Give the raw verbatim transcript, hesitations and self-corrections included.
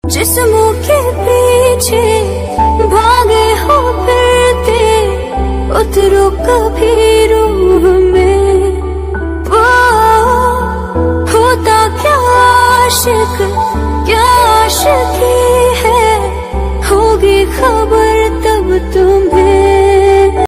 जिस्मों के पीछे भागे हो फिरते, उतरो कभी रूह में। वो होता क्या आशिक, क्या आशिकी है, होगी खबर तब तुम्हें।